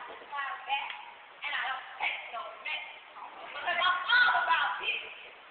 sit my back and I don't take no mess because I'm all about business.